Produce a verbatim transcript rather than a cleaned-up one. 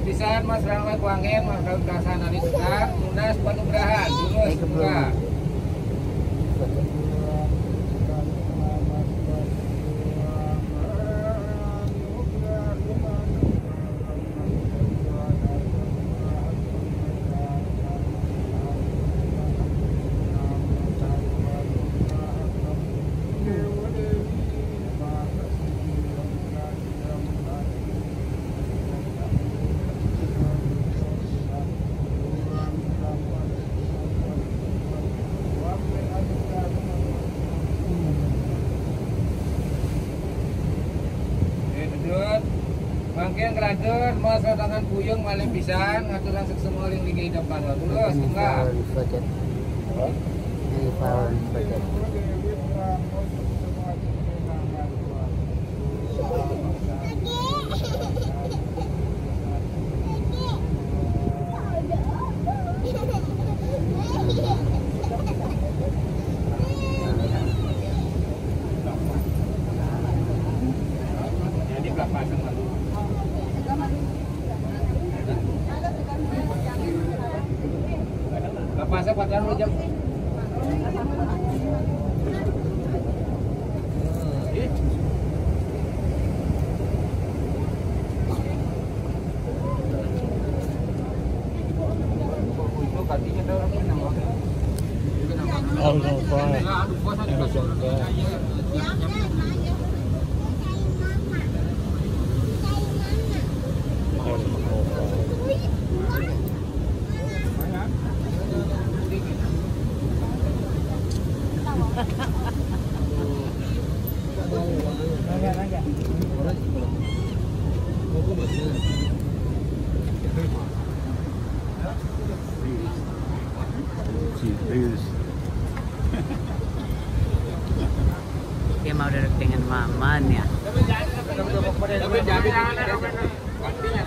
pisan Mas Rangga Kuangen, Mas Daun Kasana di Tukang, Lunas Panugrahan, Lulus juga. Bangkian keraton, mas tangan puyung maling pisan, ngaturan semua yang di depan lo terus, enggak? Jadi pasang lalu. Masa pacaran lu jam itu katinya ada orang yang oh no fine Dia mau duduk dengan maman ya.